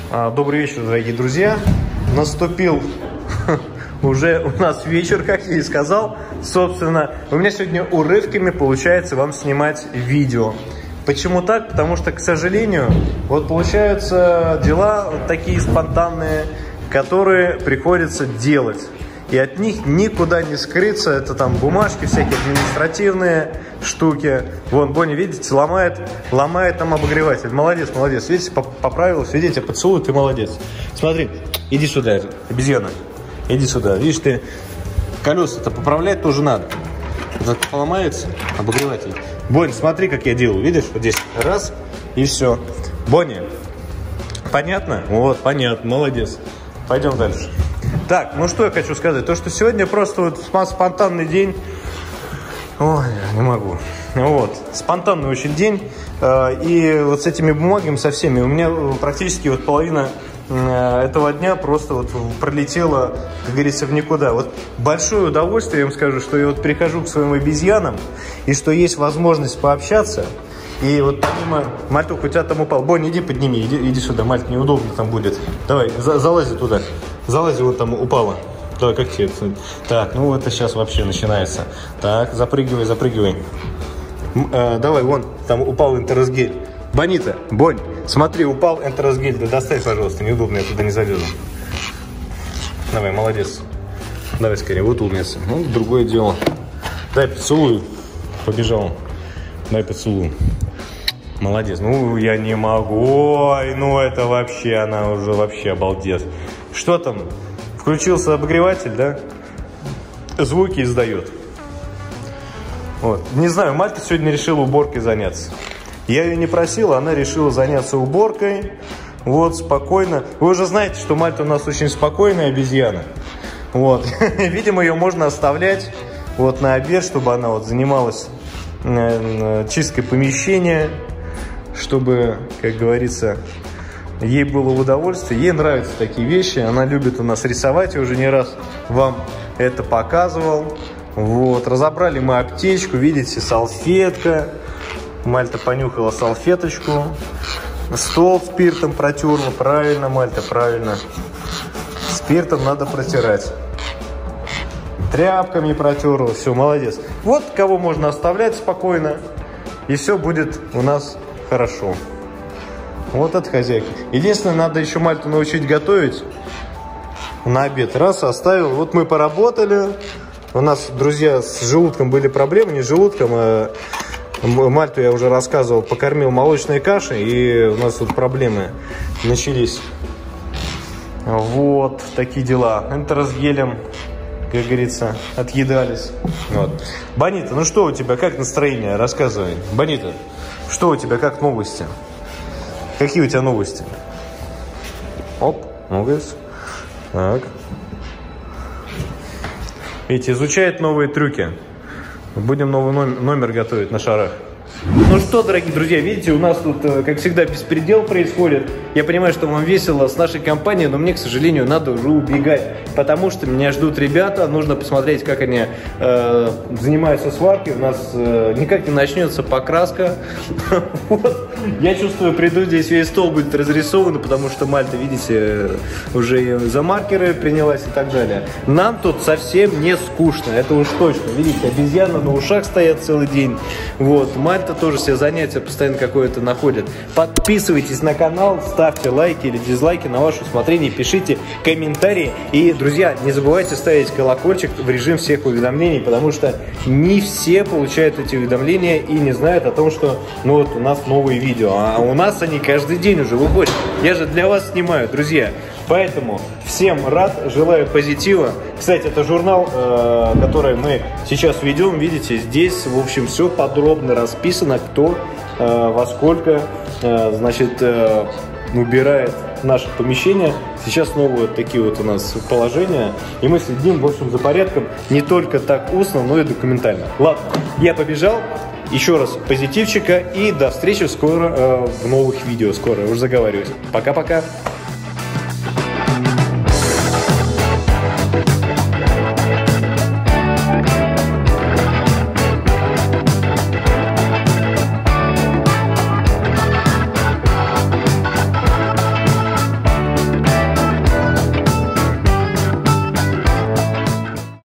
Добрый вечер, дорогие друзья. Наступил уже у нас вечер, как я и сказал. Собственно, у меня сегодня урывками получается вам снимать видео. Почему так? Потому что, к сожалению, вот получаются дела вот такие спонтанные, которые приходится делать. И от них никуда не скрыться. Это там бумажки, всякие административные штуки. Вон, Бонни, видите, ломает нам обогреватель. Молодец, молодец. Видите, поправилась. Видите, поцелуй, ты молодец. Смотри, иди сюда, обезьяна. Иди сюда. Видишь, ты колеса-то поправлять тоже надо. Вот поломается обогреватель. Бонни, смотри, как я делаю. Видишь, вот здесь раз, и все. Бонни, понятно? Вот, понятно, молодец. Пойдем дальше. Так, ну что я хочу сказать, то что сегодня просто вот спонтанный день, ой, не могу, вот, спонтанный очень день, и вот с этими бумагами, со всеми, у меня практически вот половина этого дня просто вот пролетела, как говорится, в никуда. Вот большое удовольствие, я вам скажу, что я вот прихожу к своим обезьянам, и что есть возможность пообщаться. И вот помимо... Мальтух, у тебя там упал. Бонни, иди подними, иди сюда, Мальт, неудобно там будет. Давай, залази туда. Залази, вот там упала. Давай, как тебе? Так, ну это сейчас вообще начинается. Так, запрыгивай, запрыгивай. Давай, вон, там упал энтеросгель. Бонита, Бонь, смотри, упал энтеросгель. Да достань, пожалуйста, неудобно, я туда не залезу. Давай, молодец. Давай скорее, вот умница. Ну, другое дело. Дай поцелуй. Побежал. Дай поцелуй. Молодец. Ну, я не могу. Ой, ну это вообще, она уже вообще обалдец. Что там? Включился обогреватель, да? Звуки издает. Вот. Не знаю, Мальта сегодня решила уборкой заняться. Я ее не просил, она решила заняться уборкой. Вот, спокойно. Вы уже знаете, что Мальта у нас очень спокойная обезьяна. Вот. Видимо, ее можно оставлять вот на обед, чтобы она вот занималась чисткой помещения, чтобы, как говорится, ей было в удовольствие. Ей нравятся такие вещи, она любит у нас рисовать, я уже не раз вам это показывал. Вот, разобрали мы аптечку, видите, салфетка. Мальта понюхала салфеточку. Стол спиртом протерла, правильно, Мальта, правильно. Спиртом надо протирать. Тряпками протерла, все, молодец. Вот кого можно оставлять спокойно, и все будет у нас хорошо. Вот это хозяйка. Единственное, надо еще Мальту научить готовить на обед. Раз, оставил. Вот мы поработали. У нас, друзья, с желудком были проблемы. Не с желудком, а Мальту, я уже рассказывал, покормил молочной кашей, и у нас тут проблемы начались. Вот такие дела. Энтеросгелем, как говорится, отъедались. Вот. Бонита, ну что у тебя, как настроение? Рассказывай. Бонита, что у тебя, как новости? Какие у тебя новости? Оп, молодец. Так. Видите, изучает новые трюки. Будем новый номер готовить на шарах. Ну что, дорогие друзья, видите, у нас тут, как всегда, беспредел происходит. Я понимаю, что вам весело с нашей компанией, но мне, к сожалению, надо уже убегать, потому что меня ждут ребята, нужно посмотреть, как они занимаются сваркой. У нас никак не начнется покраска. Вот. Я чувствую, приду, здесь весь стол будет разрисован, потому что Мальта, видите, уже за маркеры принялась и так далее. Нам тут совсем не скучно, это уж точно. Видите, обезьяны на ушах стоят целый день. Вот, Мальта тоже себе занятия постоянно какое-то находит. Подписывайтесь на канал, ставьте лайки или дизлайки на ваше усмотрение, пишите комментарии. И, друзья, не забывайте ставить колокольчик в режим всех уведомлений, потому что не все получают эти уведомления и не знают о том, что ну вот у нас новые видео. А у нас они каждый день уже выходят. Я же для вас снимаю, друзья. Поэтому всем рад, желаю позитива. Кстати, это журнал, который мы сейчас ведем. Видите, здесь, в общем, все подробно расписано, кто во сколько, значит, убирает наше помещение. Сейчас новые вот такие вот у нас положения. И мы следим, в общем, за порядком не только так устно, но и документально. Ладно, я побежал. Еще раз позитивчика и до встречи скоро в новых видео. Скоро, уже заговариваюсь. Пока-пока.